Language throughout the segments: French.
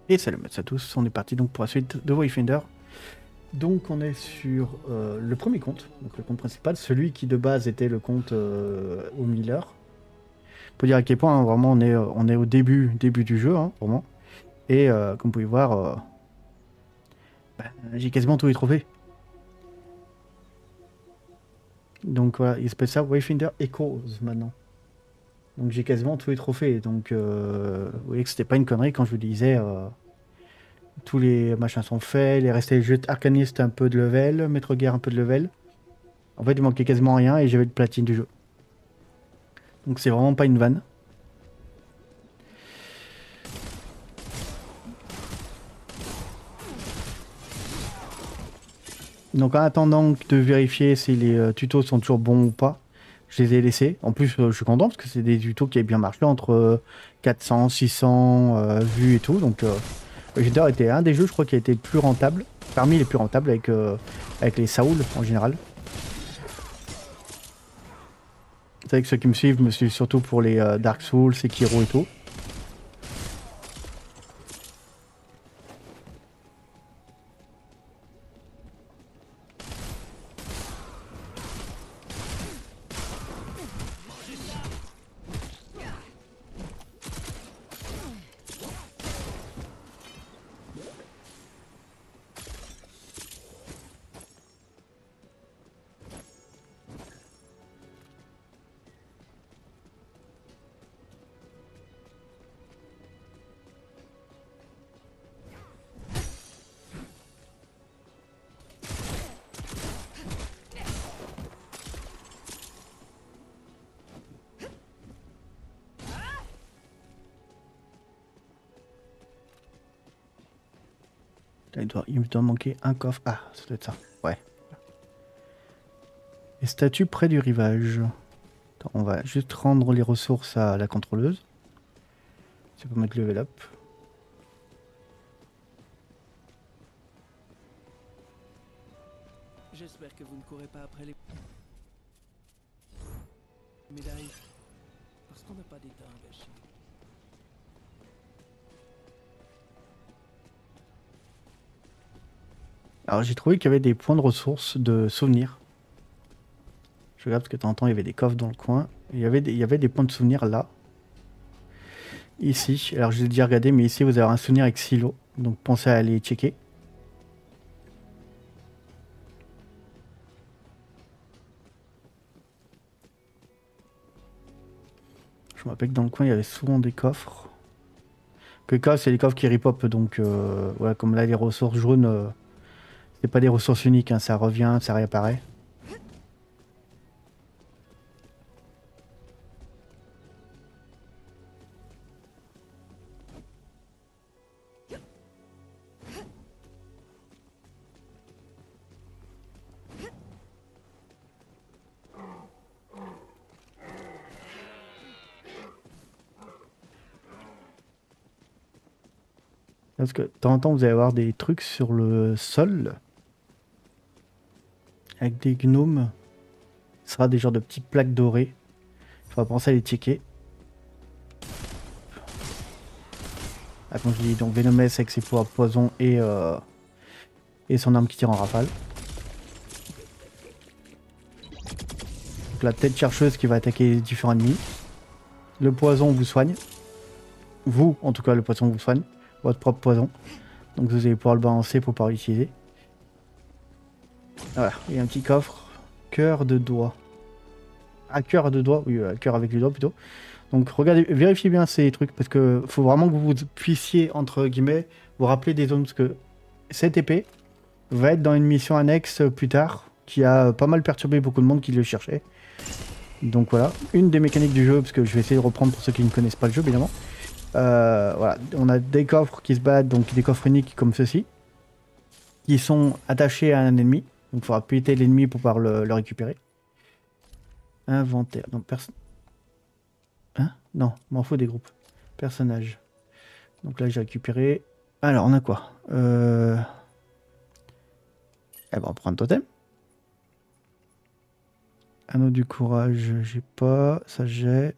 Et salut à tous, on est parti donc pour la suite de Wayfinder. Donc on est sur le premier compte, donc le compte principal, celui qui de base était le compte au Miller. Pour dire à quel point hein, vraiment on est au début du jeu, hein, vraiment. Et comme vous pouvez voir, j'ai quasiment tous les trophées. Donc voilà, il s'appelle ça Wayfinder Echoes maintenant. Donc j'ai quasiment tous les trophées. Donc vous voyez que c'était pas une connerie quand je vous disais tous les machins sont faits, les restés jeux Arcanist un peu de level, Maître Guerre un peu de level. En fait, il manquait quasiment rien et j'avais le platine du jeu. Donc c'est vraiment pas une vanne. Donc en attendant de vérifier si les tutos sont toujours bons ou pas, je les ai laissés. En plus, je suis content parce que c'est des tutos qui avaient bien marché entre 400, 600 vues et tout. Donc Wayfinder était un des jeux, je crois, qui a été le plus rentable, parmi les plus rentables avec les Saoul en général. C'est vrai que ceux qui me suivent surtout pour les Dark Souls, Sekiro et tout. Il me doit manquer un coffre. Ah, ça doit être ça. Ouais. Les statues près du rivage. Attends, on va juste rendre les ressources à la contrôleuse. Ça peut mettre level up. J'espère que vous ne courez pas après les médailles. Parce qu'on n'a pas d'état à gâcher. Alors j'ai trouvé qu'il y avait des points de ressources de souvenirs. Je regarde parce que de temps en temps il y avait des coffres dans le coin. Il y avait des points de souvenirs là. Ici. Alors j'ai déjà regardé, mais ici vous avez un souvenir avec Silo. Donc pensez à aller checker. Je me rappelle que dans le coin il y avait souvent des coffres. Que les coffres, c'est les coffres qui ripop. Donc voilà, comme là les ressources jaunes, c'est pas des ressources uniques. Hein, ça revient, ça réapparaît. Parce que de temps en temps, vous allez avoir des trucs sur le sol avec des gnomes. Ce sera des genres de petites plaques dorées. Il faudra penser à les checker. Ah, comme je dis, donc Venomous avec ses pouvoirs poison et son arme qui tire en rafale. Donc la tête chercheuse qui va attaquer les différents ennemis. Le poison vous soigne. Vous, en tout cas, le poison vous soigne. Votre propre poison. Donc vous allez pouvoir le balancer pour pouvoir l'utiliser. Voilà, il y a un petit coffre. Cœur de doigt. Ah, cœur de doigt, oui, cœur avec les doigts plutôt. Donc regardez, vérifiez bien ces trucs parce que faut vraiment que vous puissiez, entre guillemets, vous rappeler des zones parce que cette épée va être dans une mission annexe plus tard qui a pas mal perturbé beaucoup de monde qui le cherchait. Donc voilà, une des mécaniques du jeu, parce que je vais essayer de reprendre pour ceux qui ne connaissent pas le jeu évidemment. Voilà, on a des coffres qui se battent, donc des coffres uniques comme ceci, qui sont attachés à un ennemi. Donc il faudra péter l'ennemi pour pouvoir le récupérer. Inventaire, donc personne. Hein? Non, m'en faut des groupes. Personnages. Donc là j'ai récupéré. Alors on a quoi Eh ben on prend un totem. Anneau du courage, j'ai pas. Ça j'ai.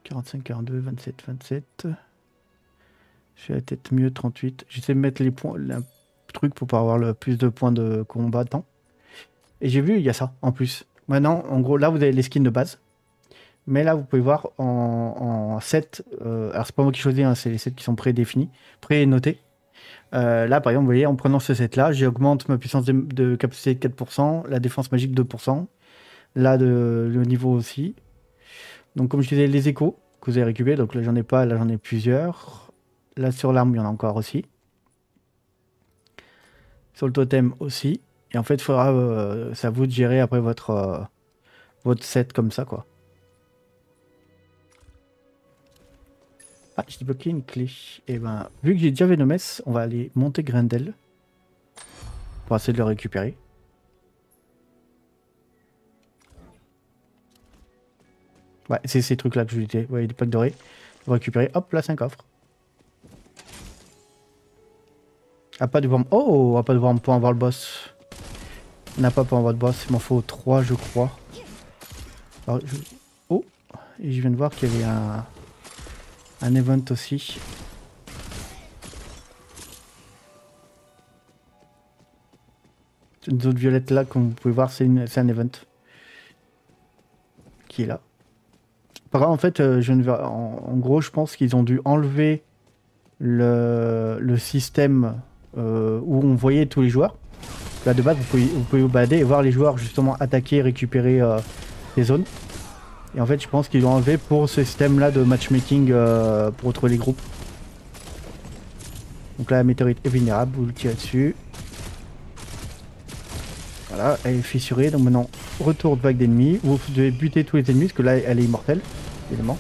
45, 42, 27, 27. Je vais peut-être mieux 38. J'essaie de mettre les points, le truc pour pouvoir avoir le plus de points de combattant. Et j'ai vu, il y a ça en plus. Maintenant, en gros, là, vous avez les skins de base. Mais là, vous pouvez voir en set. Alors, c'est pas moi qui choisis, hein, c'est les sets qui sont prédéfinis, pré-notés. Là, par exemple, vous voyez, en prenant ce set-là, j'augmente ma puissance de capacité de 4%, la défense magique 2%. Là, le niveau aussi. Donc, comme je disais, les échos que vous avez récupérés. Donc là, j'en ai pas, là, j'en ai plusieurs. Là, sur l'arme, il y en a encore aussi. Sur le totem aussi. Et en fait, il faudra, c'est à vous de gérer après votre set comme ça, quoi. Ah, j'ai débloqué une clé. Et ben, vu que j'ai déjà Venomès, on va aller monter Grendel pour essayer de le récupérer. Ouais, c'est ces trucs-là que je disais. Vous voyez, des packs dorés. Vous récupérez. Hop, là, 5 coffres. Ah, pas de worm. Oh, ah, pas de worm pour avoir le boss. On n'a pas pour avoir le boss. Il m'en faut 3, je crois. Alors, oh, et je viens de voir qu'il y avait un event aussi. Une zone violette là, comme vous pouvez voir, c'est un event qui est là. Par contre, en fait, en gros, je pense qu'ils ont dû enlever le système où on voyait tous les joueurs. Là, de base, vous pouvez vous balader et voir les joueurs justement attaquer et récupérer les zones. Et en fait, je pense qu'ils l'ont enlevé pour ce système-là de matchmaking pour retrouver les groupes. Donc là, la météorite est vulnérable, vous le tirez dessus. Voilà, elle est fissurée. Donc maintenant, retour de vague d'ennemis. Vous devez buter tous les ennemis parce que là, elle est immortelle, évidemment.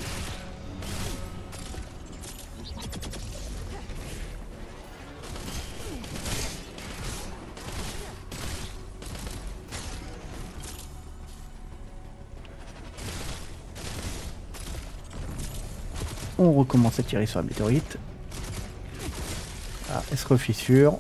On recommence à tirer sur la météorite. Ah, elle se refissure.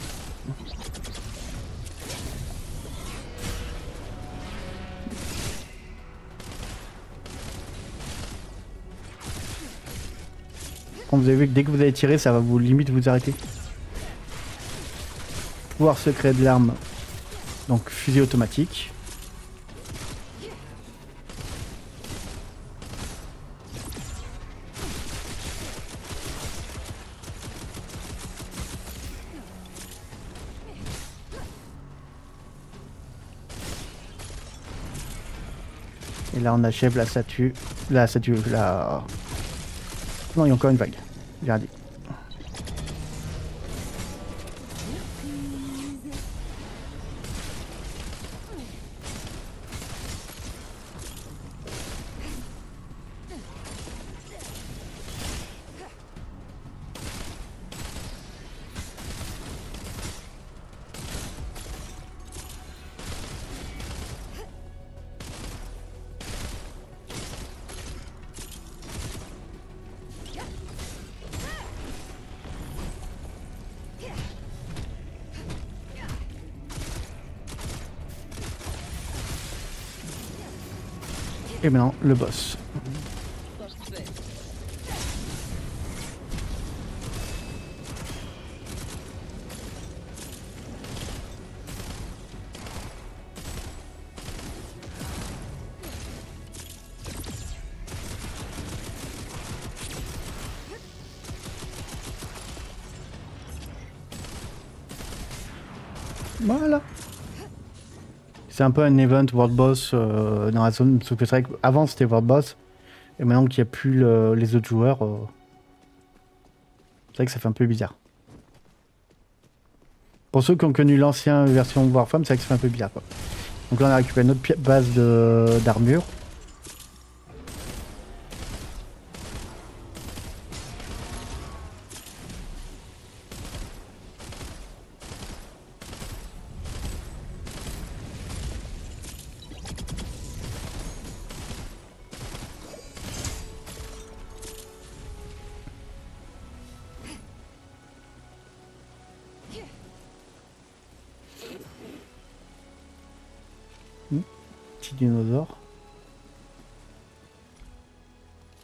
Quand vous avez vu que dès que vous allez tirer, ça va vous limite vous arrêter. Pouvoir secret de l'arme. Donc fusil automatique. Et là on achève la statue. La statue. La... Non, il y a encore une vague. J'ai rien dit. Et maintenant, le boss. Voilà. C'est un peu un event World Boss dans la zone. Sauf que c'est vrai qu'avant c'était World Boss. Et maintenant qu'il n'y a plus les autres joueurs, c'est vrai que ça fait un peu bizarre. Pour ceux qui ont connu l'ancienne version Warframe, c'est vrai que ça fait un peu bizarre, quoi. Donc là on a récupéré notre base d'armure. Petit dinosaure.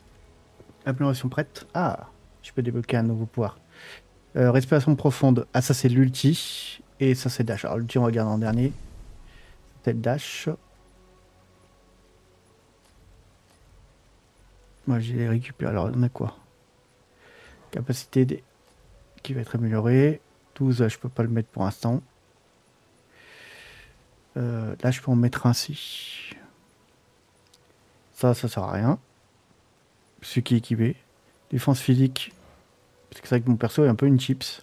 Amélioration prête. Ah, je peux débloquer un nouveau pouvoir. Respiration profonde. Ah, ça c'est l'ulti. Et ça c'est dash. Alors l'ulti on regarde en dernier. C'était le dash. Moi j'ai récupéré. Alors on a quoi? Capacité qui va être améliorée. 12, je peux pas le mettre pour l'instant. Là je peux en mettre ainsi. Ça sert à rien. Celui qui est équipé. Défense physique. Parce que c'est vrai que mon perso est un peu une chips.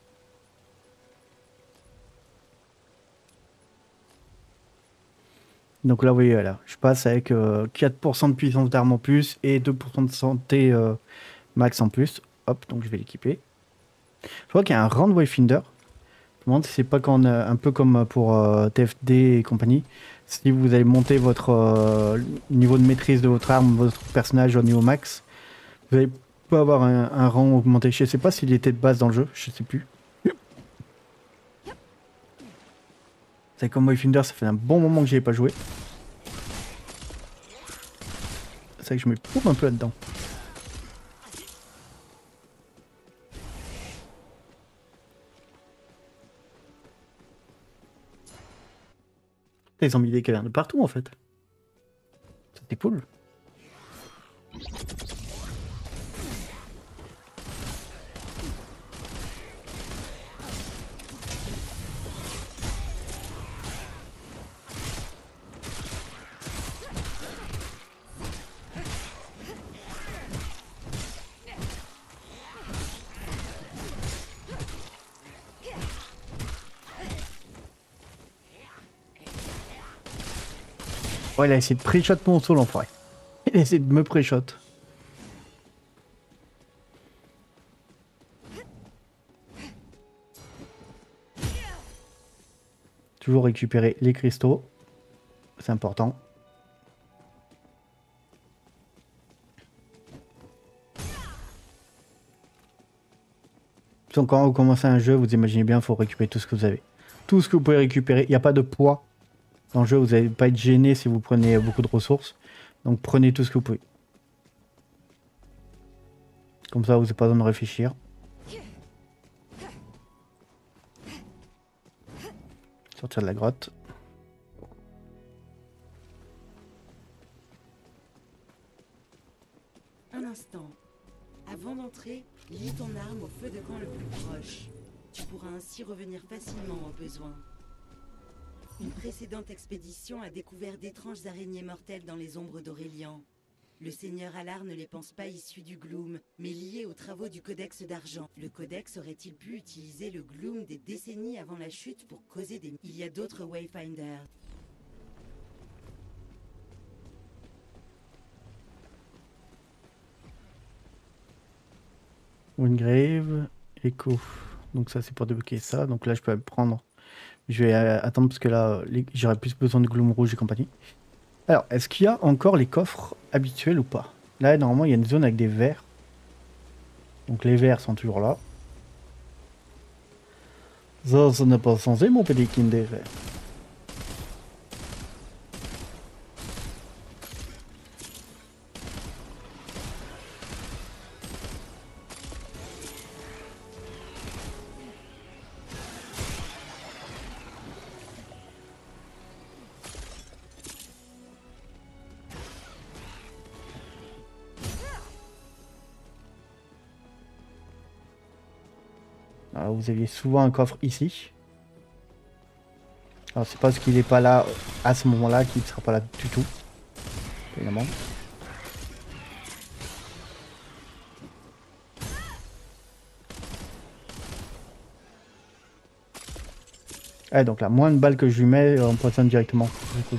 Donc là, vous voyez, là, je passe avec 4% de puissance d'arme en plus et 2% de santé max en plus. Hop, donc je vais l'équiper. Je vois qu'il y a un Round Wayfinder. Je me demande si c'est pas quand, un peu comme pour TFD et compagnie. Si vous allez monter votre niveau de maîtrise de votre arme, votre personnage au niveau max, vous allez pas avoir un rang augmenté. Je sais pas s'il était de base dans le jeu, je sais plus. C'est comme Wayfinder, ça fait un bon moment que j'y ai pas joué. C'est vrai que je me paume un peu là-dedans. Ils ont mis des cavernes de partout en fait. C'était cool. Ouais, il a essayé de pré-shot mon soul l'enfoiré. Il a essayé de me pré-shot. Toujours récupérer les cristaux. C'est important. Donc, quand vous commencez un jeu, vous imaginez bien, il faut récupérer tout ce que vous avez. Tout ce que vous pouvez récupérer. Il n'y a pas de poids dans le jeu. Vous n'allez pas être gêné si vous prenez beaucoup de ressources. Donc prenez tout ce que vous pouvez. Comme ça, vous n'avez pas besoin de réfléchir. Sortir de la grotte. Un instant. Avant d'entrer, lie ton arme au feu de camp le plus proche. Tu pourras ainsi revenir facilement au besoin. Une précédente expédition a découvert d'étranges araignées mortelles dans les ombres d'Aurélien. Le seigneur Allard ne les pense pas issus du Gloom, mais liés aux travaux du Codex d'Argent. Le Codex aurait-il pu utiliser le Gloom des décennies avant la chute pour causer des... Il y a d'autres Wayfinders. Wingrave, Echo. Donc ça, c'est pour débloquer ça. Donc là, je peux prendre. Je vais attendre parce que là, j'aurai plus besoin de Gloom Rouge et compagnie. Alors, est-ce qu'il y a encore les coffres habituels ou pas? Là, normalement, il y a une zone avec des verres. Donc les verres sont toujours là. Ça, ce n'est pas censé, mon petit Kinder. Alors, vous aviez souvent un coffre ici. Alors c'est parce qu'il n'est pas là à ce moment-là qu'il ne sera pas là du tout. Évidemment. Ouais, donc là, moins de balles que je lui mets, on poissonne directement. Du coup.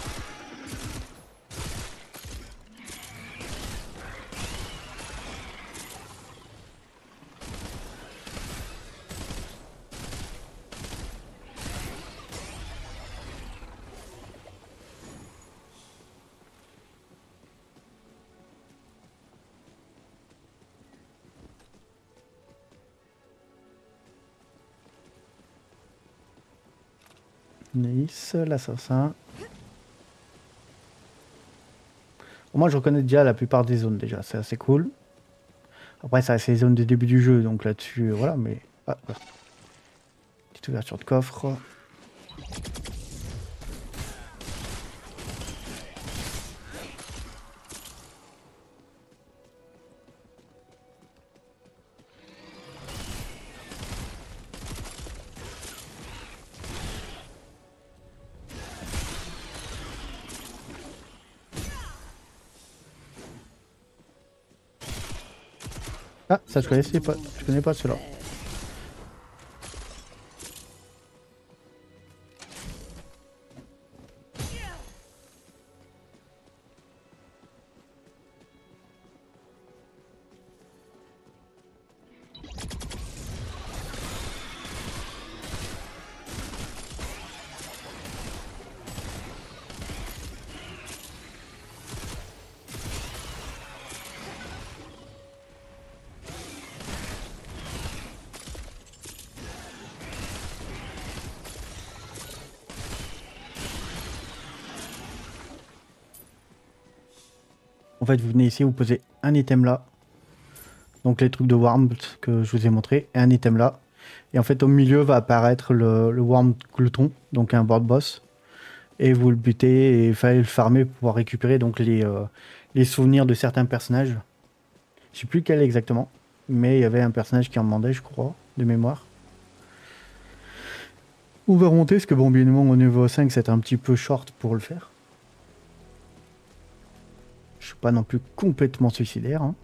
Nice, l'assassin. Moi, je reconnais déjà la plupart des zones déjà, c'est assez cool. Après, ça, c'est les zones de début du jeu, donc là-dessus, voilà, mais... Ah, voilà. Petite ouverture de coffre. Ah, ça je connaissais pas, je connais pas cela. En fait, vous venez ici, vous posez un item là. Donc les trucs de Worm que je vous ai montré, et un item là. Et en fait, au milieu va apparaître le Worm Glouton, donc un board boss. Et vous le butez et il fallait le farmer pour pouvoir récupérer donc les souvenirs de certains personnages. Je sais plus quel exactement, mais il y avait un personnage qui en demandait, je crois, de mémoire. On va remonter, parce que bon, bien évidemment, au niveau 5, c'est un petit peu short pour le faire. Je suis pas non plus complètement suicidaire. Hein.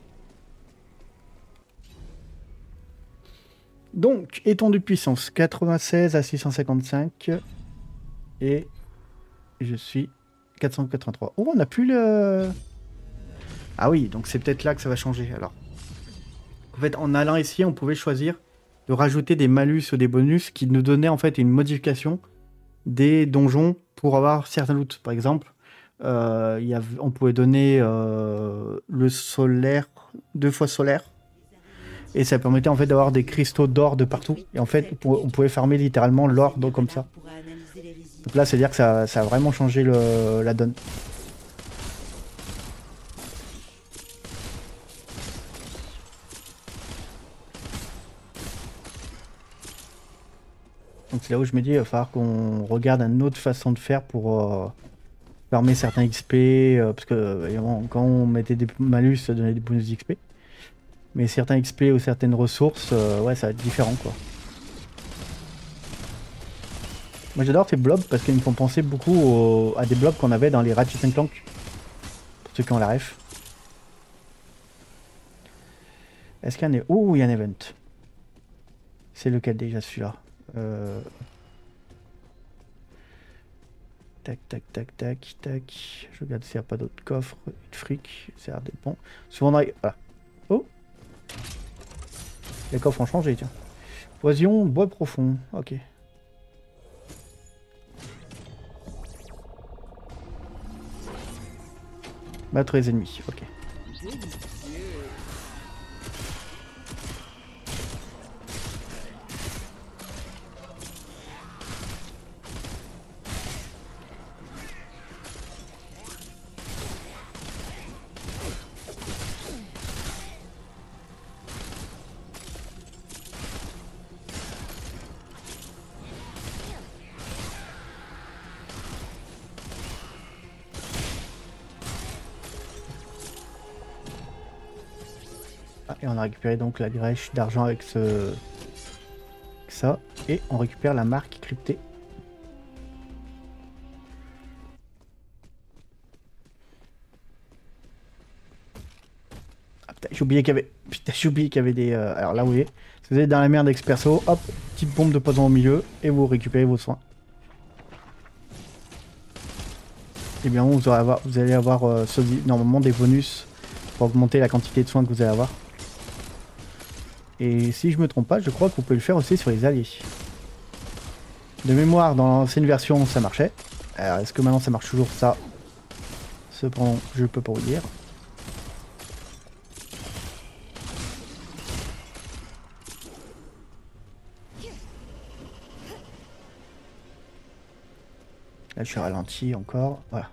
Donc, étendue de puissance, 96 à 655. Et je suis 483. Oh, on n'a plus le... Ah oui, donc c'est peut-être là que ça va changer, alors. En fait, en allant ici, on pouvait choisir de rajouter des malus ou des bonus qui nous donnaient en fait une modification des donjons pour avoir certains loots. Par exemple, on pouvait donner le solaire, 2 fois solaire, et ça permettait en fait d'avoir des cristaux d'or de partout. Et en fait, on pouvait farmer littéralement l'or comme ça. Donc là, c'est-à-dire que ça a vraiment changé la donne. Donc c'est là où je me dis, il va falloir qu'on regarde une autre façon de faire pour farmer certains XP, parce que évidemment, quand on mettait des malus, ça donnait des bonus d'XP. Mais certains XP ou certaines ressources, ouais, ça va être différent, quoi. Moi j'adore ces blobs parce qu'ils me font penser beaucoup à des blobs qu'on avait dans les Ratchet & Clank. Pour ceux qui ont la ref. Est-ce qu'il y a un... Oh, il y a un event. C'est lequel déjà celui-là Tac, tac, tac, tac, tac. Je regarde s'il n'y a pas d'autres coffres. De fric, ça dépend. Souvent, voilà. Oh, les coffres ont changé, tiens. Poison, bois profond. Ok. Battre les ennemis. Ok. Et on a récupéré donc la grèche d'argent avec ça. Et on récupère la marque cryptée. Ah putain, j'ai oublié qu'il y avait... Putain, j'ai oublié qu'il y avait des... Alors là, vous voyez, si vous êtes dans la merde avec ce perso, hop, petite bombe de poison au milieu, et vous récupérez vos soins. Et bien vous allez avoir normalement des bonus pour augmenter la quantité de soins que vous allez avoir. Et si je me trompe pas, je crois que vous pouvez le faire aussi sur les alliés. De mémoire, dans l'ancienne version, ça marchait. Alors, est-ce que maintenant ça marche toujours? Ça, cependant, je peux pas vous dire. Là, je suis ralenti encore. Voilà.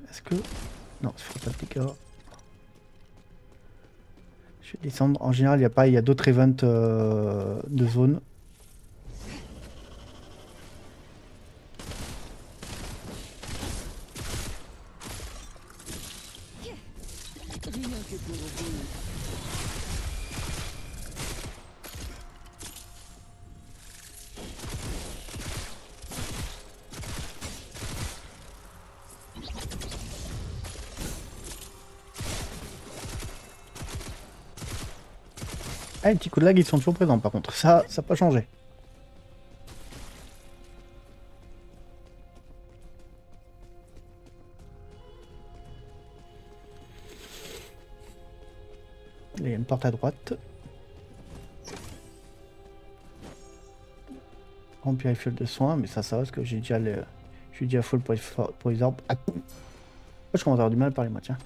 Est-ce que... Non, ça fait pas de dégâts. Je vais descendre. En général, il y a pas, il y a d'autres events de zone. Rien que pour vous. Ah, les petits coups de lag, ils sont toujours présents par contre. Ça n'a pas changé. Il y a une porte à droite. Remplir les fioles de soins, mais ça va parce que j'ai déjà je suis déjà full pour les arbres. Ah, je commence à avoir du mal à parler moi, tiens.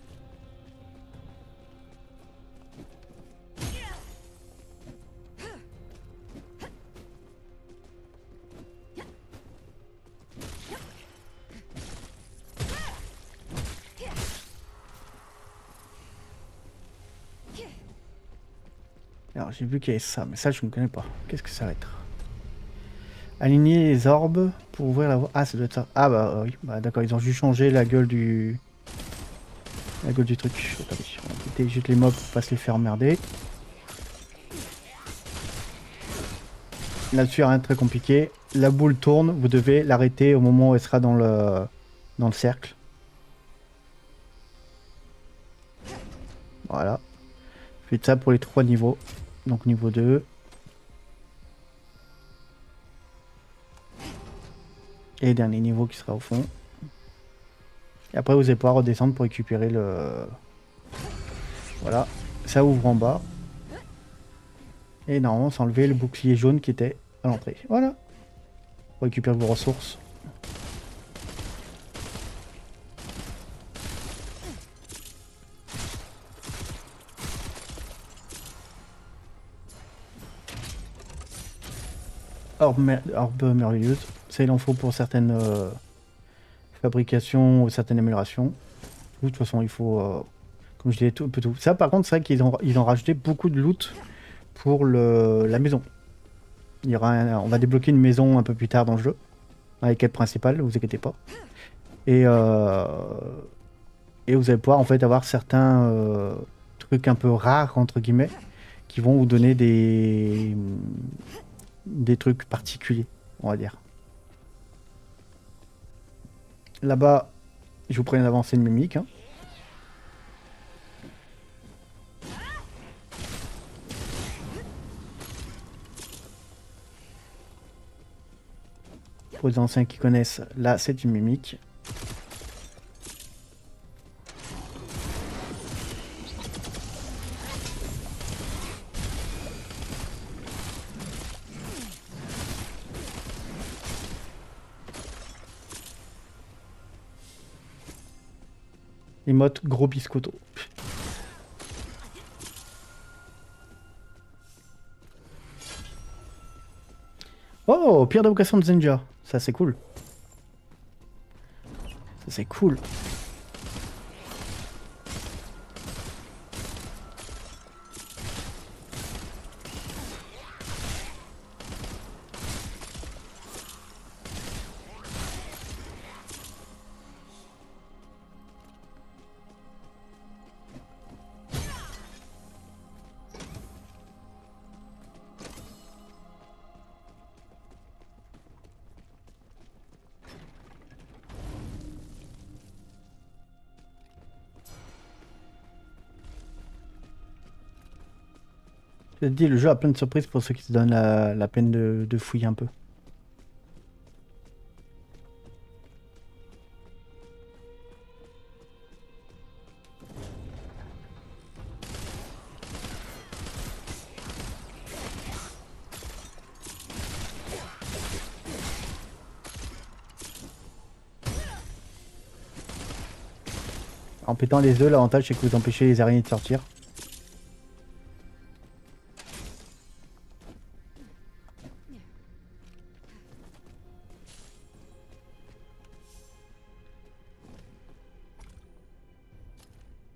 Alors j'ai vu qu'il y avait ça, mais ça je ne connais pas. Qu'est-ce que ça va être? Aligner les orbes pour ouvrir la voie. Ah, ça doit être ça. Ah bah oui, bah d'accord, ils ont juste changé la gueule du... La gueule du truc. Attendez, on va péter juste les mobs pour pas se les faire emmerder. Là-dessus, rien de très compliqué. La boule tourne, vous devez l'arrêter au moment où elle sera dans le cercle. Voilà. Faites ça pour les 3 niveaux. Donc niveau 2. Et dernier niveau qui sera au fond. Et après vous allez pouvoir redescendre pour récupérer le... Voilà. Ça ouvre en bas. Et normalement s'enlever le bouclier jaune qui était à l'entrée. Voilà. Pour récupérer vos ressources. Orbe merveilleuse. Ça il en faut pour certaines fabrications ou certaines améliorations. De toute façon il faut... comme je disais, tout, un peu tout. Ça par contre c'est vrai ils ont rajouté beaucoup de loot pour la maison. Il y aura on va débloquer une maison un peu plus tard dans le jeu. Avec quête principale, ne vous inquiétez pas. Et vous allez pouvoir en fait avoir certains trucs un peu rares entre guillemets qui vont vous donner des trucs particuliers, on va dire. Là-bas, je vous préviens d'avancer une mimique. Hein. Pour les anciens qui connaissent, là c'est une mimique. Emote gros biscotto. Oh, pierre d'évocation de Zenja. Ça c'est cool. Ça c'est cool. Je te dis, le jeu a plein de surprises pour ceux qui se donnent la peine de fouiller un peu. En pétant les œufs, l'avantage c'est que vous empêchez les araignées de sortir.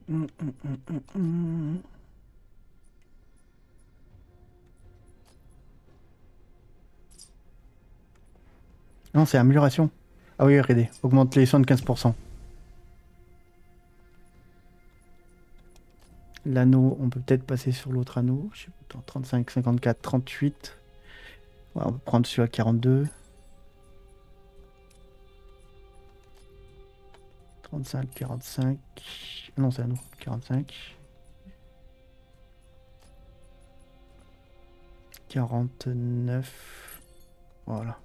Non, c'est amélioration. Ah oui, regardez, augmente les soins de 15%. L'anneau, on peut peut-être passer sur l'autre anneau. Je sais pas, 35, 54, 38. Ouais, on peut prendre celui à 42. 35, 45. Non, c'est anneau. 45. 49. Voilà.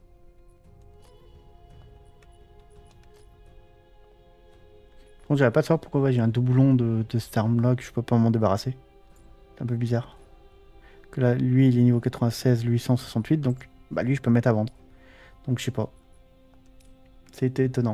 Bon, j'avais pas de savoir pourquoi ouais, j'ai un doublon de cette arme-là que je peux pas m'en débarrasser. C'est un peu bizarre. Que là, lui, il est niveau 96, lui 168, donc bah lui, je peux mettre à vendre. Donc je sais pas. C'était étonnant.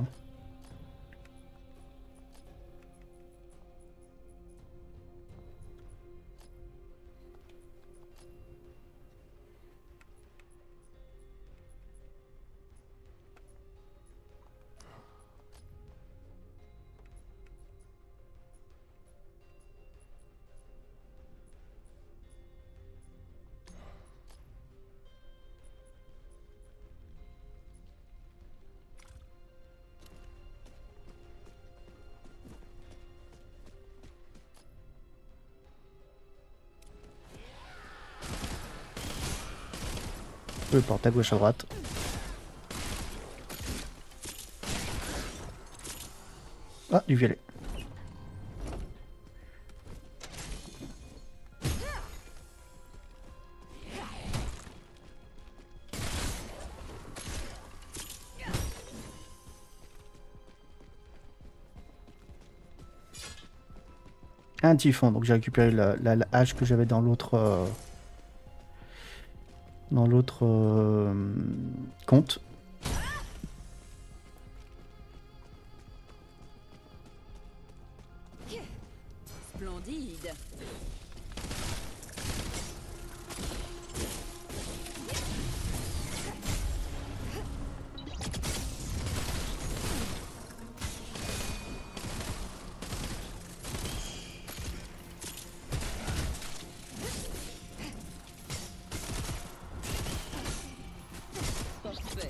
Peu importe, à gauche, à droite. Ah, du violet. Un typhon, donc j'ai récupéré la hache que j'avais dans l'autre compte. Splendide. Parfait.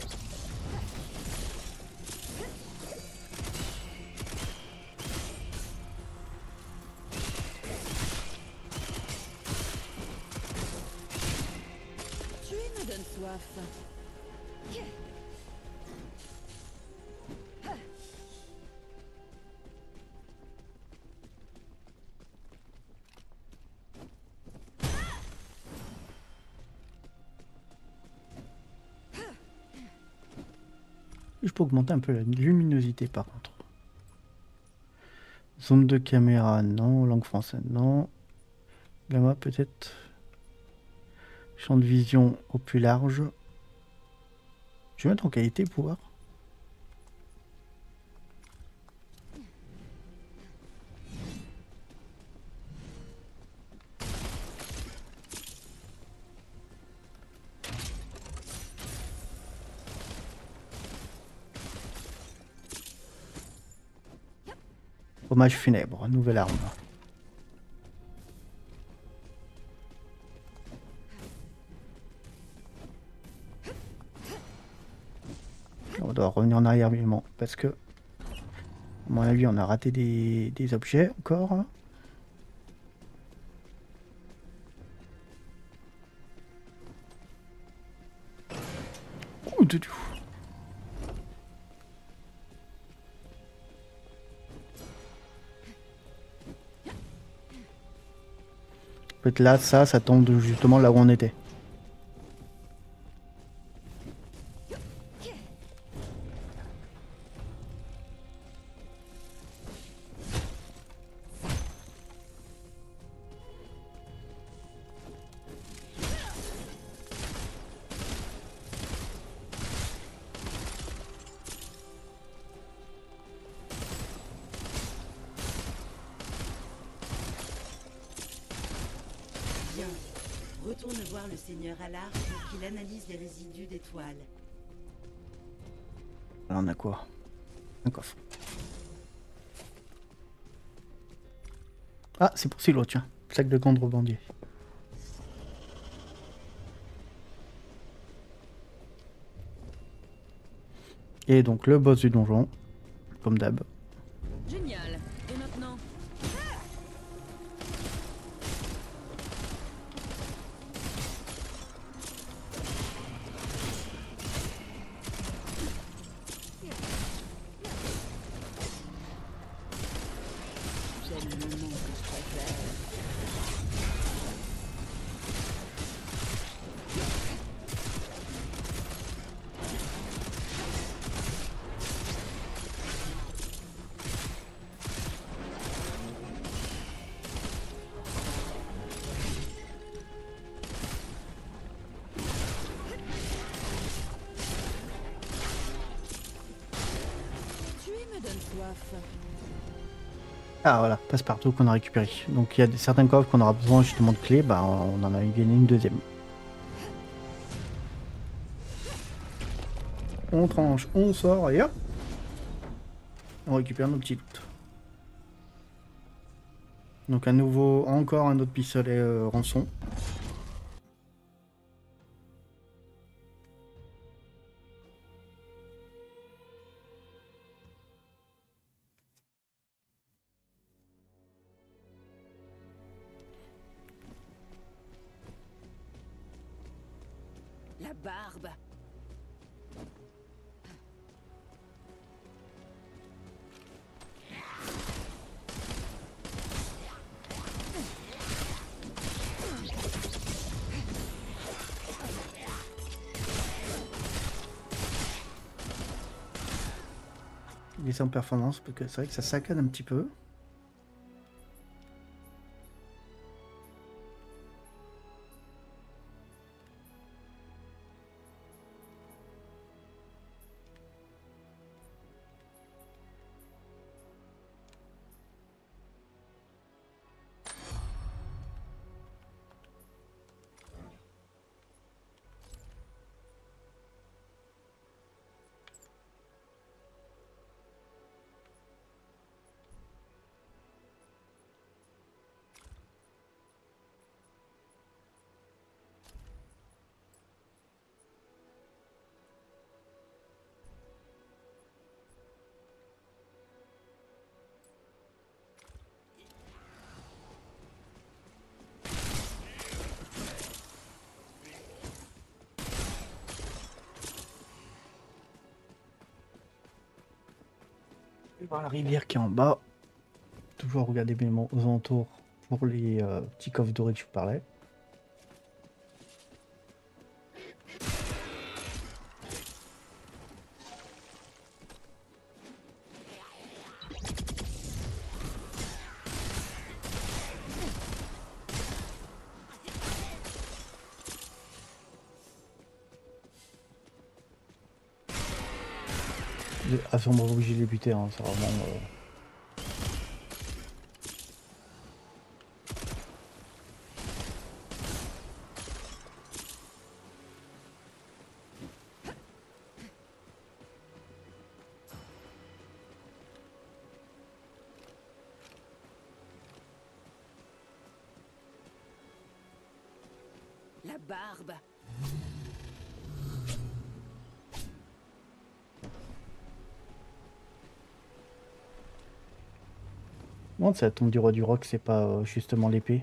Tuer me donne soif. Je peux augmenter un peu la luminosité par contre. Zone de caméra, non. Langue française, non. Gamma peut-être. Champ de vision au plus large. Je vais mettre en qualité pour voir. Hommage funèbre, nouvelle arme. On doit revenir en arrière évidemment parce que, à mon avis, on a raté des objets encore. Ouh, de tout. En fait, là, ça tombe justement là où on était. Bien. Retourne voir le seigneur Allard pour qu'il analyse les résidus d'étoiles. Là, on a quoi? Un coffre. Ah, c'est pour Silo, tiens. Sac de contrebandier. Et donc le boss du donjon, comme d'hab. Génial. Et maintenant? J'aime le nom que je préfère. Tuer me donne soif. Ah voilà, passe-partout qu'on a récupéré. Donc il y a certains coffres qu'on aura besoin justement de clés, bah on en a gagné une deuxième. On tranche, on sort et hop, on récupère nos petits loot. Donc à nouveau, encore un autre pistolet rançon. La barbe. Il est en performance parce que c'est vrai que ça saccade un petit peu. Je vais voir la rivière qui est en bas. Toujours regarder bien aux alentours pour les petits coffres dorés que je vous parlais. À ce moment où j'ai débuté, hein, c'est vraiment. La barbe. Non, c'est la tombe du roi du roc, c'est pas justement l'épée.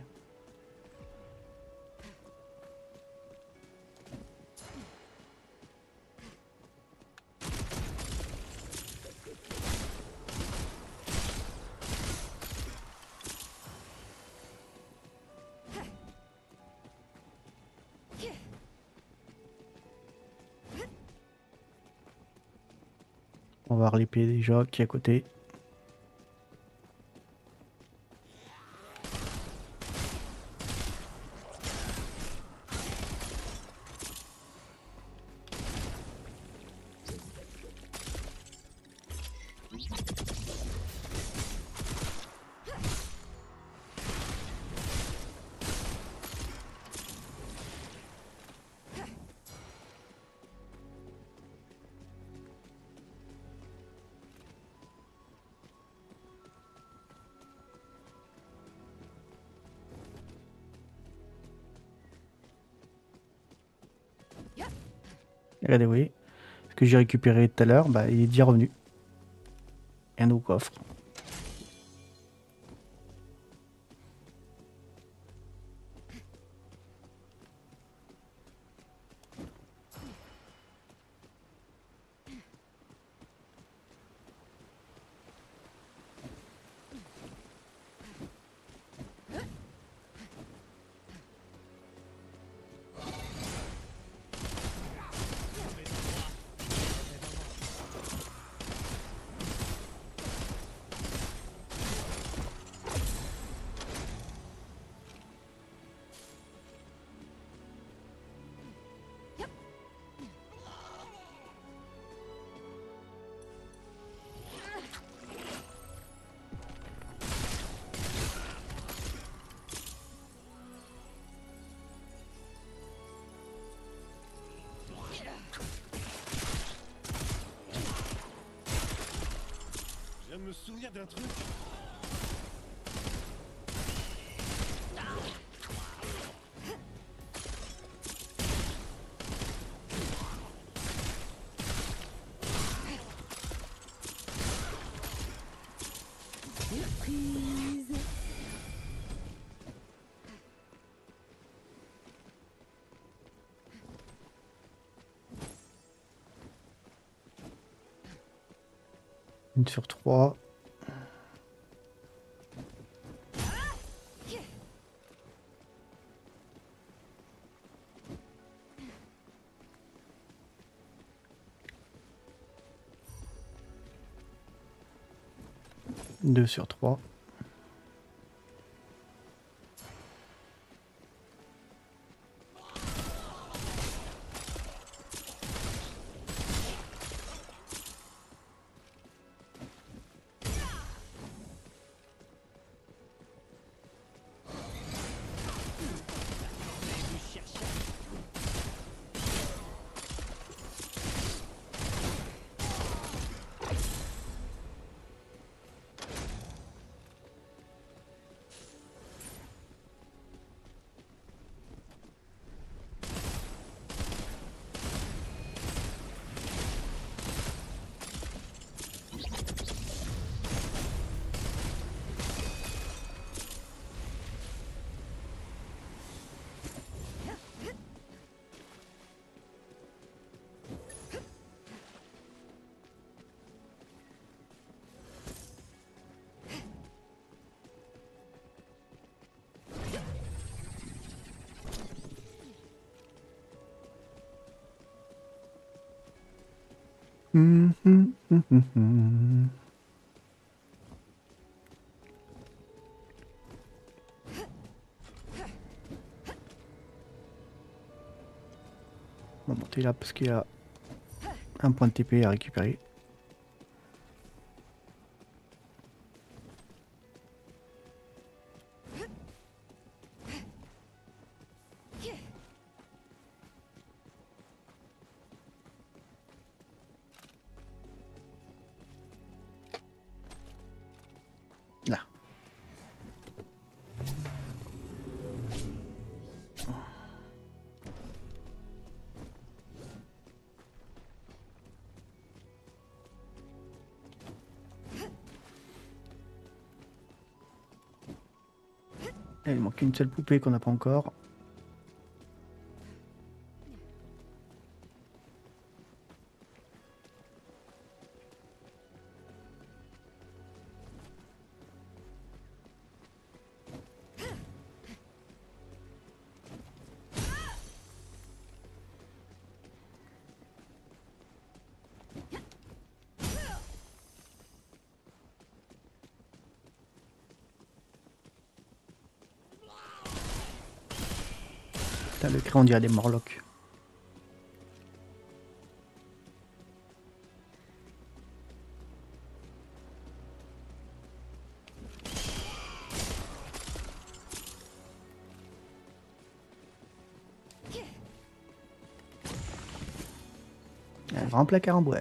On va voir l'épée déjà qui est à côté. Regardez, vous voyez. Ce que j'ai récupéré tout à l'heure, bah, il est déjà revenu. Et un nouveau coffre. Je viens de me souvenir d'un truc. Surprise. Une sur 3. Deux sur 3. On va monter là parce qu'il y a un point de TP à récupérer. Là. Et il manque une seule poupée qu'on n'a pas encore. Putain, le crayon, on dirait des Morlocks. Un grand placard en bois.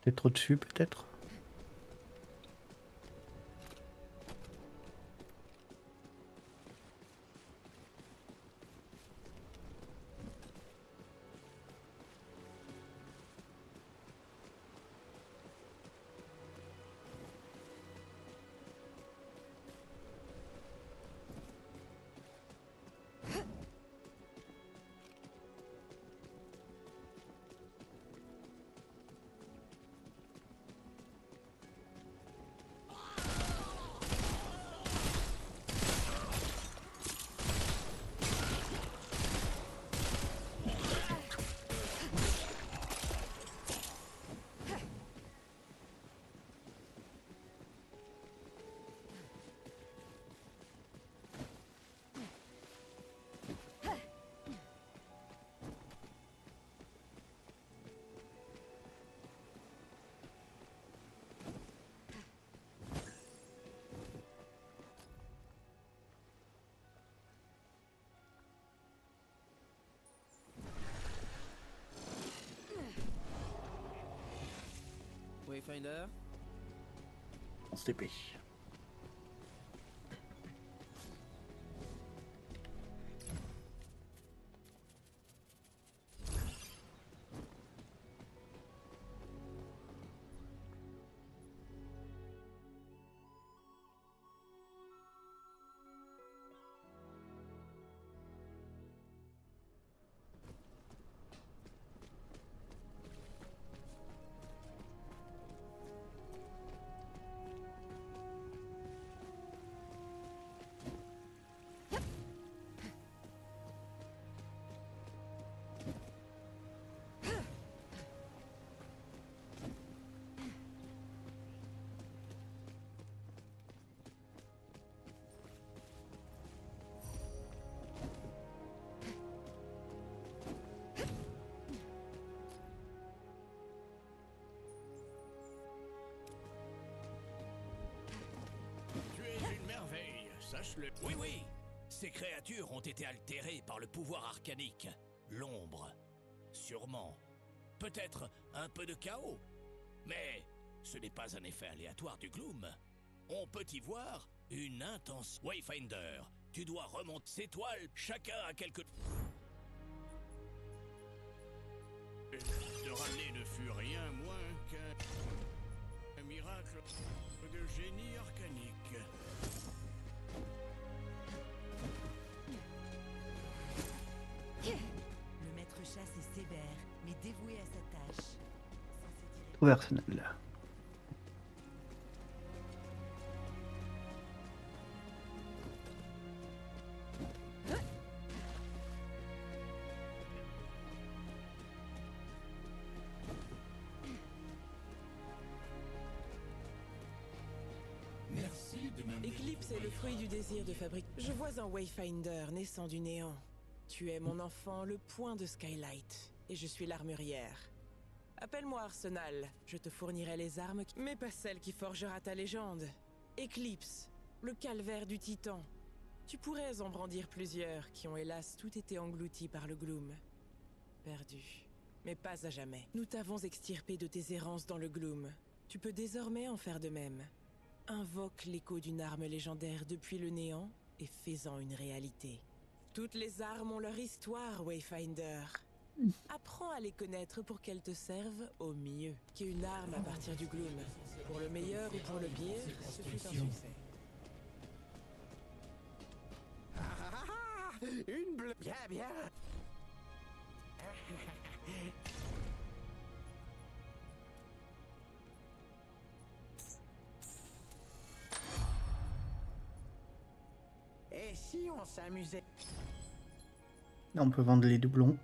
Peut-être trop dessus, peut-être. Wayfinder, On se dépêche. Tu es une merveille, sache-le. Oui, oui. Ces créatures ont été altérées par le pouvoir arcanique. L'ombre. Sûrement. Peut-être un peu de chaos. Mais ce n'est pas un effet aléatoire du gloom. On peut y voir une intense... Wayfinder, tu dois remonter ces toiles. Chacun a quelque... De ramener ne fut rien moins qu'un miracle de génie arcanique. Le maître chasse est sévère, mais dévoué à sa tâche. Censé tirer- Trouver Arsenal. Eclipse est le fruit du désir de fabrique. Je vois un Wayfinder naissant du néant. Tu es mon enfant, le point de Skylight, et je suis l'armurière. Appelle-moi Arsenal, je te fournirai les armes, mais pas celle qui forgera ta légende. Eclipse, le calvaire du titan. Tu pourrais en brandir plusieurs qui ont hélas tout été engloutis par le gloom. Perdu, mais pas à jamais. Nous t'avons extirpé de tes errances dans le gloom. Tu peux désormais en faire de même. Invoque l'écho d'une arme légendaire depuis le néant et fais-en une réalité. Toutes les armes ont leur histoire, Wayfinder. Apprends à les connaître pour qu'elles te servent au mieux. Qu'une arme à partir du gloom. Pour le meilleur ou pour le pire, ce fut un succès. Une bleue. Bien, bien. et si on s'amusait? Là, on peut vendre les doublons.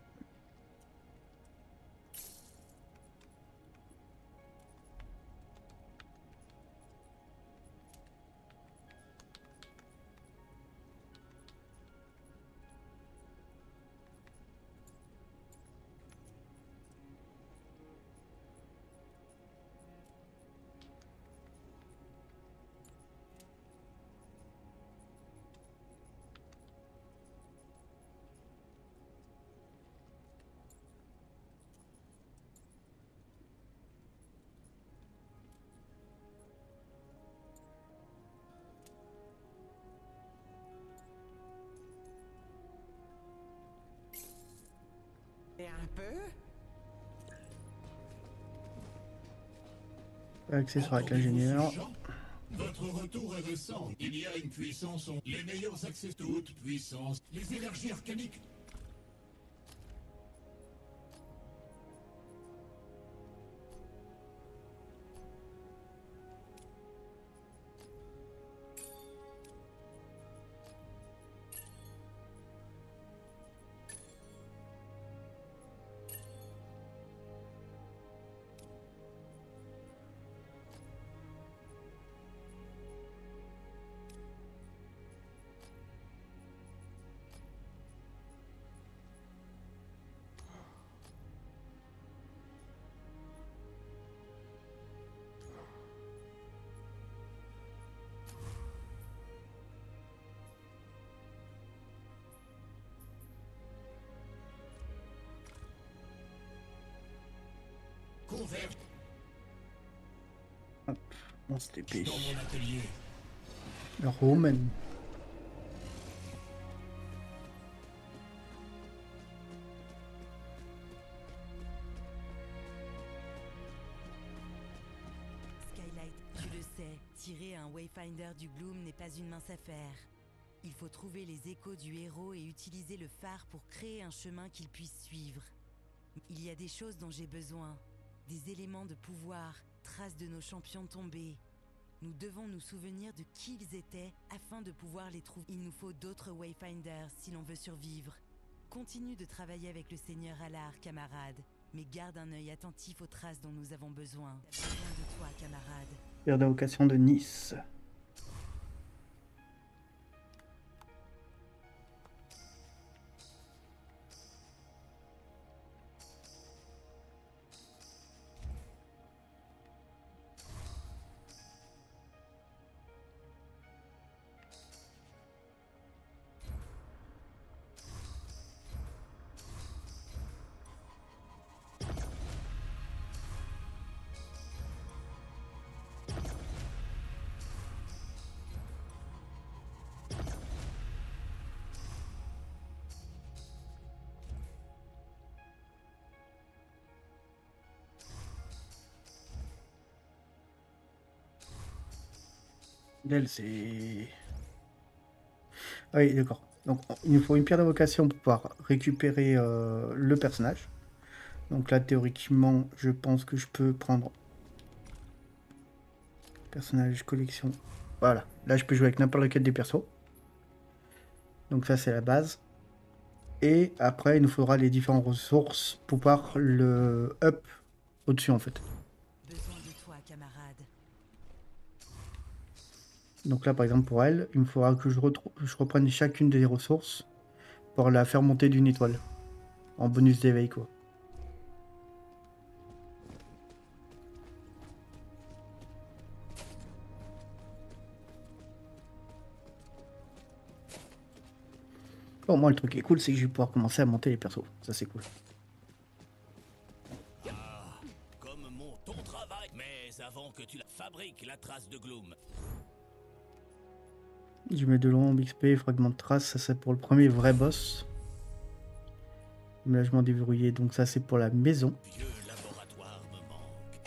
peu? Accessoire avec l'ingénieur. Votre retour est récent. Il y a une puissance, les meilleurs accès, toute puissance, les énergies arcaniques. Converge On se dépêche. dans mon atelier. Le Roman. Skylight, tu le sais, tirer un Wayfinder du Gloom n'est pas une mince affaire. Il faut trouver les échos du héros et utiliser le phare pour créer un chemin qu'il puisse suivre. Il y a des choses dont j'ai besoin. Des éléments de pouvoir, traces de nos champions tombés. Nous devons nous souvenir de qui ils étaient afin de pouvoir les trouver. Il nous faut d'autres Wayfinders si l'on veut survivre. Continue de travailler avec le Seigneur Alar, camarade. Mais garde un œil attentif aux traces dont nous avons besoin. J'ai besoin de toi, camarade. Pierre d'invocation de Nice. D'elle, c'est... Ah oui, d'accord. Donc, il nous faut une pierre d'invocation pour pouvoir récupérer le personnage. Donc là, théoriquement, je pense que je peux prendre... Personnage, collection... Voilà. Là, je peux jouer avec n'importe lequel des persos. Donc ça, c'est la base. Et après, il nous faudra les différentes ressources pour pouvoir le up au-dessus, en fait. Besoin de toi, camarade. Donc là, par exemple, pour elle, il me faudra que je reprenne chacune des ressources pour la faire monter d'une étoile. En bonus d'éveil, quoi. Bon, moi, le truc qui est cool, c'est que je vais pouvoir commencer à monter les persos. Ça, c'est cool. Ah, comme ton travail. Mais avant que tu la fabriques, la trace de Gloom. Je mets de l'ombre, XP, fragment de trace. Ça, c'est pour le premier vrai boss. Aménagement déverrouillé. Donc ça, c'est pour la maison. Vieux laboratoire me manque.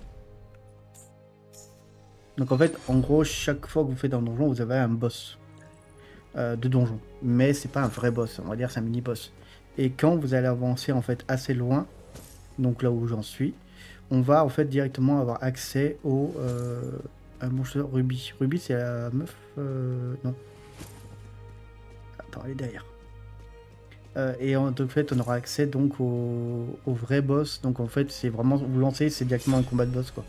Donc en fait, en gros, chaque fois que vous faites un donjon, vous avez un boss de donjon. Mais c'est pas un vrai boss, on va dire c'est un mini-boss. Et quand vous allez avancer en fait assez loin, donc là où j'en suis, on va en fait directement avoir accès au un monstre Ruby. Ruby c'est la meuf... non. Attends, elle est derrière. Et en fait, on aura accès donc au vrai boss. Donc en fait, c'est vraiment... Vous lancez, c'est directement un combat de boss, quoi.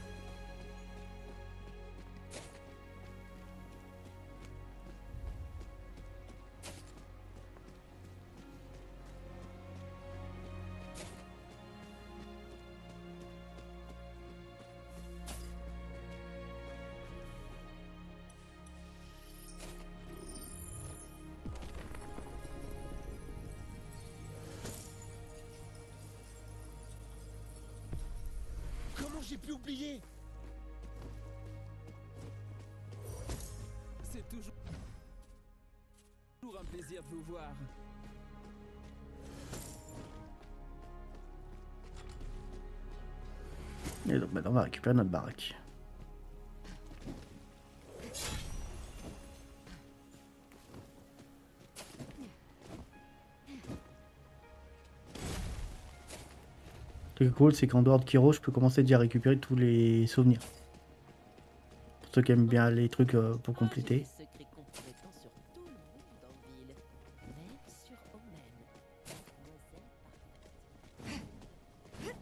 Comment j'ai pu oublier? C'est toujours un plaisir de vous voir. Et donc maintenant on va récupérer notre baraque. Ce qui est cool, c'est qu'en dehors de Kiro, je peux commencer déjà à récupérer tous les souvenirs. Pour ceux qui aiment bien les trucs pour compléter. Secret compromettant sur tout le monde dans ville, même sur Omen. Mademoiselle parfaite.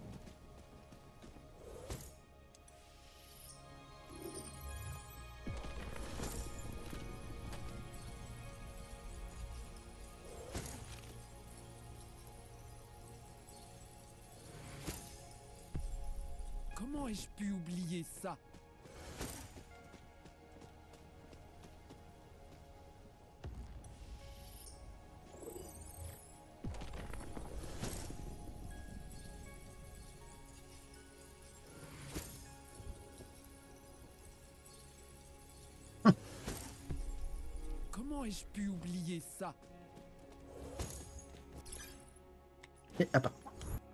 Comment ai-je pu oublier ça? Comment ai-je pu oublier ça? Et à part.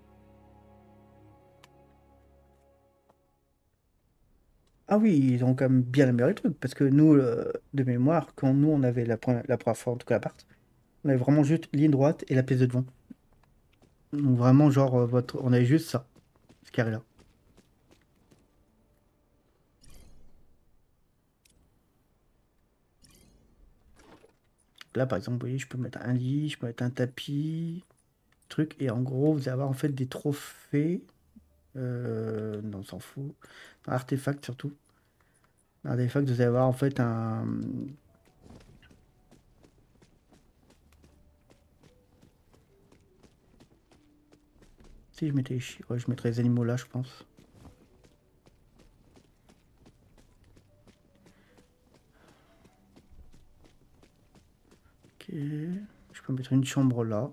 Ah oui, ils ont quand même bien amélioré le truc, parce que nous, de mémoire, quand nous on avait la première fois, en tout cas l'appart, on avait vraiment juste ligne droite et la pièce de devant. Donc vraiment, genre, on avait juste ça, ce carré-là. Là, par exemple, vous voyez, je peux mettre un lit, je peux mettre un tapis, truc, et en gros, vous allez avoir en fait des trophées. Non, on s'en fout. Un artefact surtout. Un artefact, vous allez avoir en fait un. Si je mettais les ouais, je mettrais les animaux là, je pense. Ok. Je peux mettre une chambre là.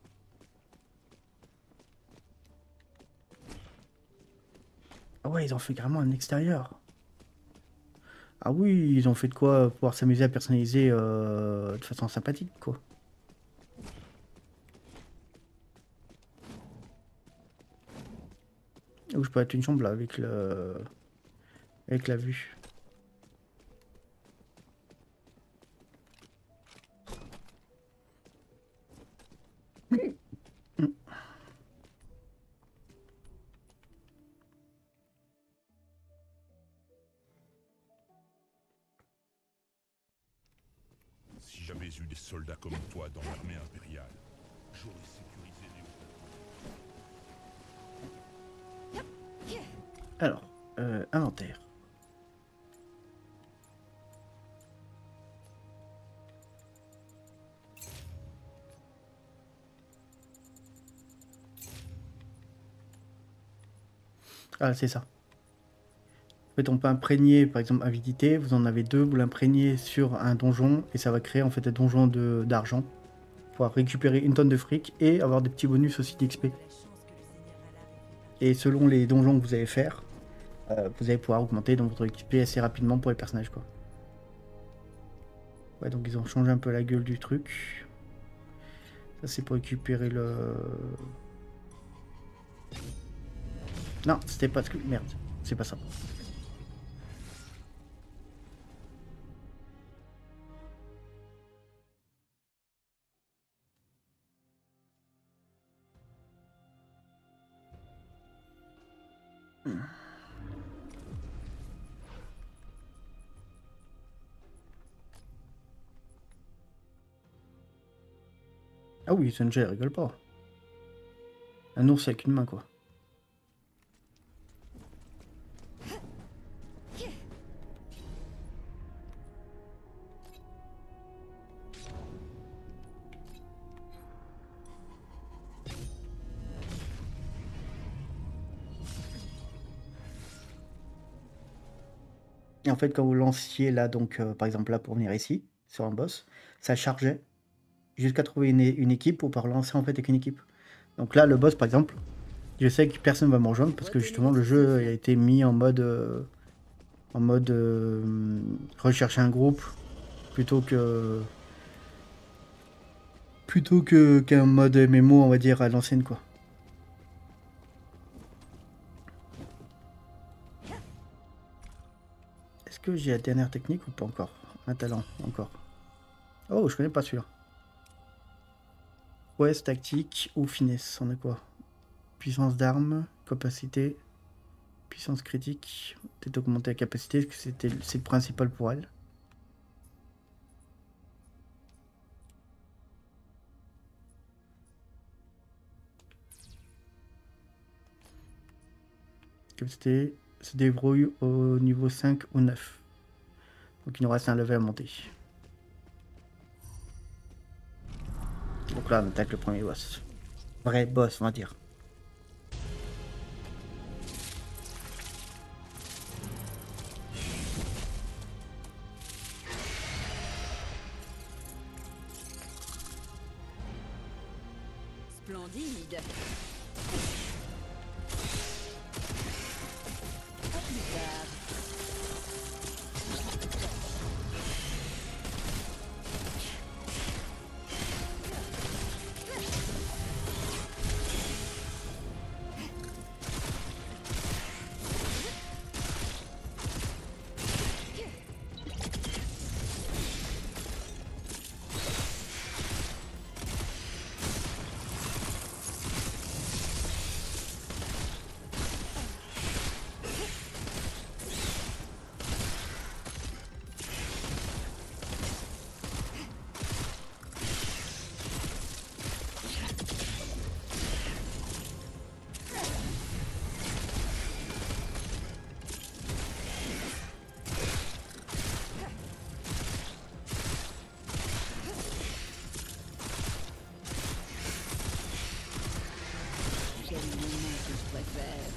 Ah ouais, ils ont fait carrément un extérieur. Ah oui, ils ont fait de quoi pouvoir s'amuser à personnaliser de façon sympathique, quoi. Ou je peux mettre une chambre là avec la vue. Si j'avais eu des soldats comme toi dans l'armée impériale, j'aurais sécurisé les... Alors, inventaire. Ah, c'est ça. En fait, on peut imprégner, par exemple, avidité. Vous en avez deux, vous l'imprégnez sur un donjon et ça va créer en fait un donjon d'argent. Pouvoir récupérer une tonne de fric et avoir des petits bonus aussi d'XP. Et selon les donjons que vous allez faire, vous allez pouvoir augmenter donc votre XP assez rapidement pour les personnages, quoi. Ouais, donc ils ont changé un peu la gueule du truc. Ça, c'est pour récupérer le... Non, c'était pas ce que... Merde, c'est pas ça. Ah oui, Sanjay, rigole pas. Un ours avec une main, quoi. Et en fait, quand vous lanciez là, donc par exemple là pour venir ici, sur un boss, ça chargeait jusqu'à trouver une équipe pour pouvoir lancer en fait avec une équipe. Donc là, le boss par exemple, je sais que personne va me rejoindre parce que justement le jeu a été mis en mode rechercher un groupe plutôt qu'un mode MMO, on va dire à l'ancienne, quoi. Est-ce que j'ai la dernière technique ou pas encore? Un talent, encore. Oh, je connais pas celui-là. Ouest, tactique ou finesse, on a quoi? Puissance d'arme, capacité, puissance critique. Peut-être augmenter la capacité, parce que c'est le principal pour elle. Capacité se débrouille au niveau 5 ou 9. Donc il nous reste un level à monter. Donc là on attaque le premier boss. Vrai boss on va dire. Splendide. À plus tard. Quel moment que je préfère.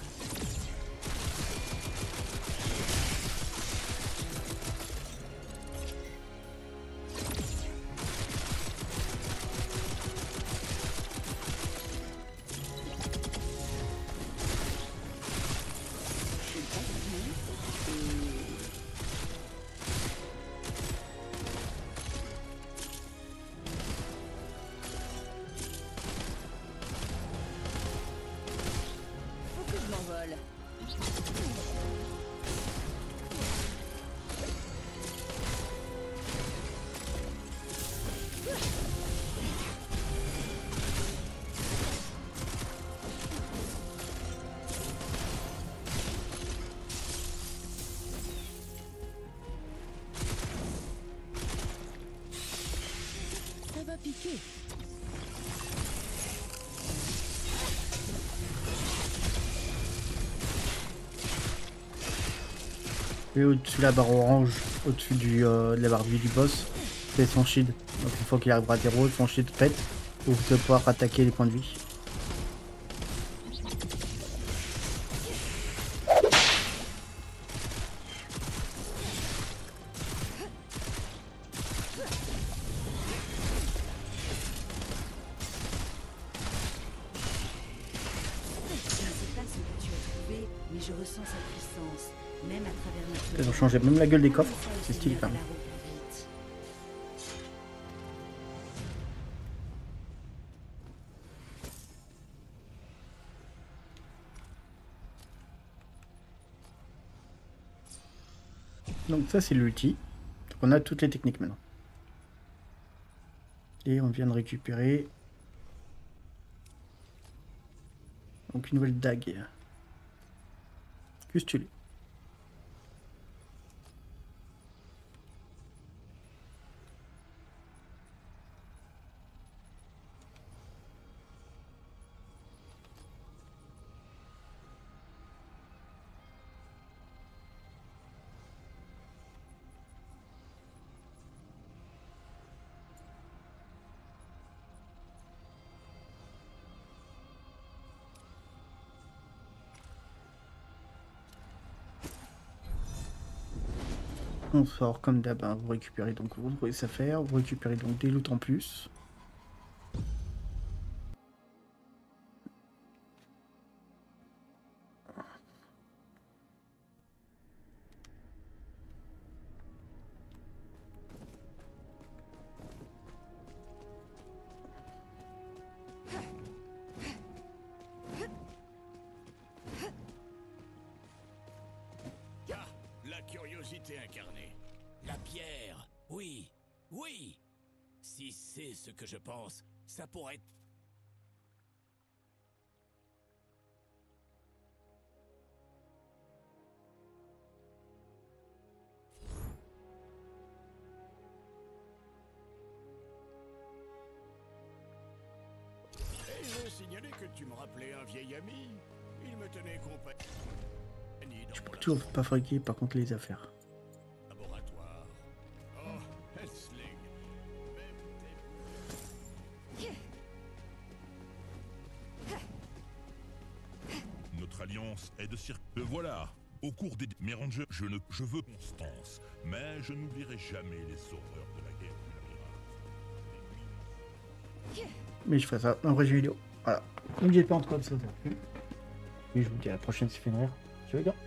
Faut que je m'envole. Ça va piquer. Et au-dessus de la barre orange, au-dessus de la barre de vie du boss, c'est son shield. Donc une fois qu'il arrivera à 0, son shield pète. Pour vous pouvoir attaquer les points de vie. Je ne sais pas ce que tu as trouvé, mais je ressens sa puissance, même à travers notre... Ils ont changé même la gueule des coffres. Comment ça C'est stylé génère quand même. la roue plus vite. Donc ça c'est l'ulti. Donc on a toutes les techniques maintenant. Et on vient de récupérer donc une nouvelle dague. Custulé. On sort comme d'hab, hein. Vous récupérez donc vos affaires, vous récupérez donc des loots en plus. La curiosité curiosité incarnée. La pierre, oui, oui. Si c'est ce que je pense, ça pourrait être... Et je veux signaler que tu me rappelais un vieil ami. Il me tenait compagnie dans mon Toujours pas fabriquer par contre les affaires. laboratoire. Oh, Helsling. Même Notre alliance est de Le voilà. Au cours des... Mes rangers, je veux Constance, mais je n'oublierai jamais les horreurs de la guerre du labyrinthe. Mais je ferai ça dans le prochaine vidéo. Voilà. N'oubliez pas en tout cas de ça vous a plu. Et je vous dis à la prochaine si fait une rire. Ciao les gars.